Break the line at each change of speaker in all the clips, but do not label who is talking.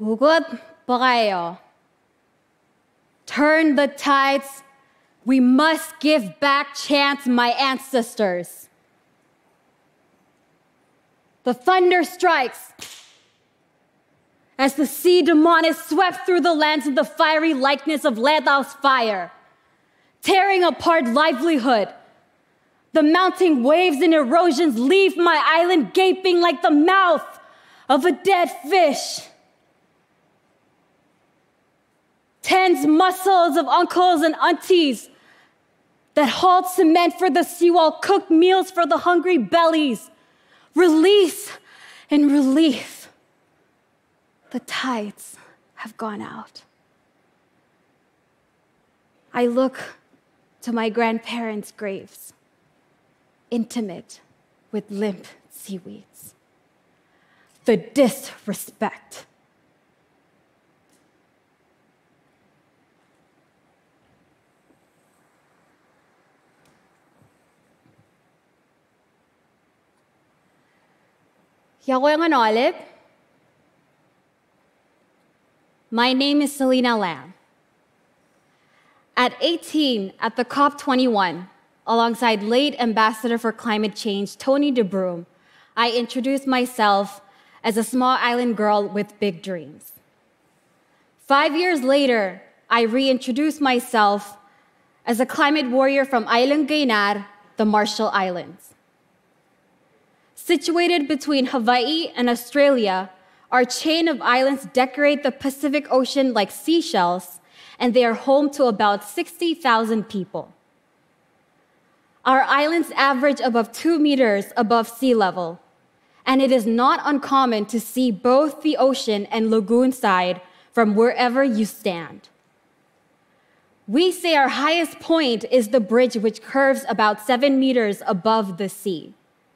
Hugot pa kayo. Turn the tides. We must give back chance, my ancestors. The thunder strikes as the sea demon is swept through the lands in the fiery likeness of Letao's fire, tearing apart livelihood. The mounting waves and erosions leave my island gaping like the mouth of a dead fish. Tens muscles of uncles and aunties that hauled cement for the seawall, cooked meals for the hungry bellies. Release and release. The tides have gone out. I look to my grandparents' graves, intimate with limp seaweeds. The disrespect. Yakoyangan Olive. My name is Selina Neirok. At 18, at the COP21, alongside late Ambassador for Climate Change, Tony DeBroom, I introduced myself as a small island girl with big dreams. 5 years later, I reintroduced myself as a climate warrior from Island Gaynar, the Marshall Islands. Situated between Hawaii and Australia, our chain of islands decorate the Pacific Ocean like seashells, and they are home to about 60,000 people. Our islands average above 2 meters above sea level, and it is not uncommon to see both the ocean and lagoon side from wherever you stand. We say our highest point is the bridge, which curves about 7 meters above the sea.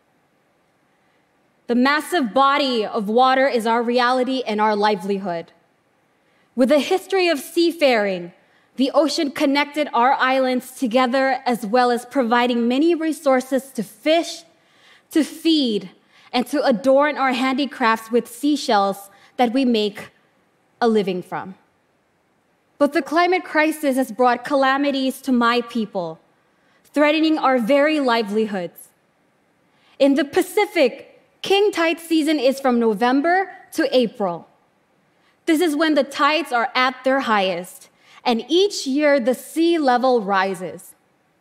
The massive body of water is our reality and our livelihood. With a history of seafaring, the ocean connected our islands together, as well as providing many resources to fish, to feed, and to adorn our handicrafts with seashells that we make a living from. But the climate crisis has brought calamities to my people, threatening our very livelihoods. In the Pacific, king tide season is from November to April. This is when the tides are at their highest, and each year the sea level rises.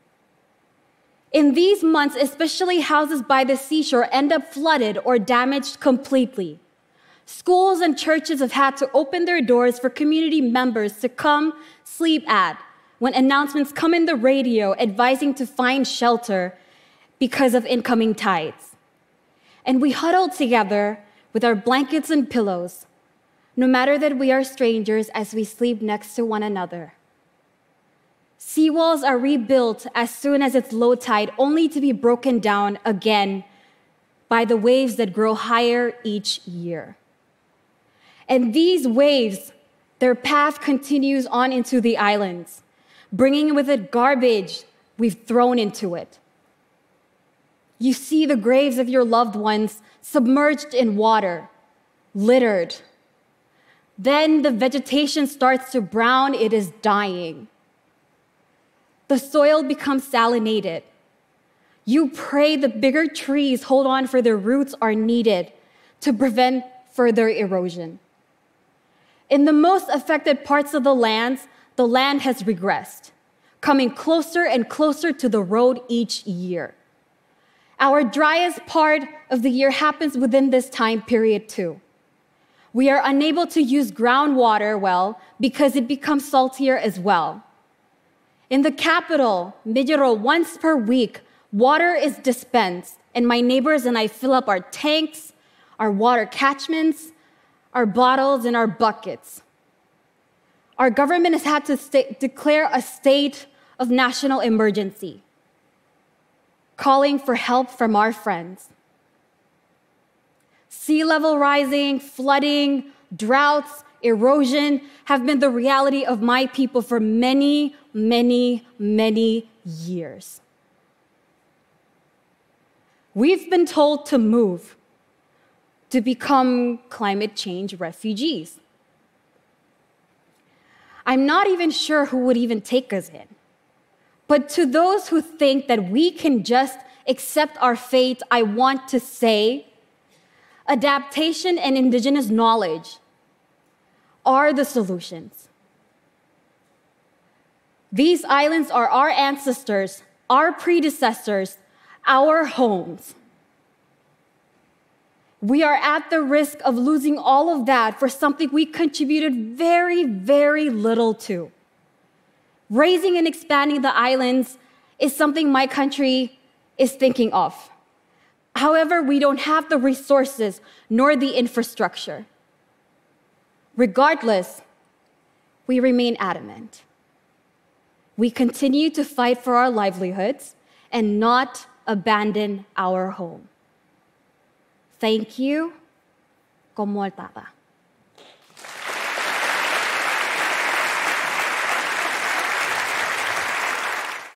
In these months, especially houses by the seashore end up flooded or damaged completely. Schools and churches have had to open their doors for community members to come sleep at when announcements come in the radio advising to find shelter because of incoming tides. And we huddle together with our blankets and pillows, no matter that we are strangers, as we sleep next to one another. Seawalls are rebuilt as soon as it's low tide, only to be broken down again by the waves that grow higher each year. And these waves, their path continues on into the islands, bringing with it garbage we've thrown into it. You see the graves of your loved ones submerged in water, littered. Then the vegetation starts to brown, it is dying. The soil becomes salinated. You pray the bigger trees hold on, for their roots are needed to prevent further erosion. In the most affected parts of the land has regressed, coming closer and closer to the road each year. Our driest part of the year happens within this time period too. We are unable to use groundwater well because it becomes saltier as well. In the capital, Midiro, once per week, water is dispensed, and my neighbors and I fill up our tanks, our water catchments, our bottles, and our buckets. Our government has had to declare a state of national emergency, calling for help from our friends. Sea level rising, flooding, droughts, erosion have been the reality of my people for many, many, many years. We've been told to move, to become climate change refugees. I'm not even sure who would even take us in. But to those who think that we can just accept our fate, I want to say, adaptation and Indigenous knowledge are the solutions. These islands are our ancestors, our predecessors, our homes. We are at the risk of losing all of that for something we contributed very, very little to. Raising and expanding the islands is something my country is thinking of. However, we don't have the resources nor the infrastructure. Regardless, we remain adamant. We continue to fight for our livelihoods and not abandon our home. Thank you. Komoltata.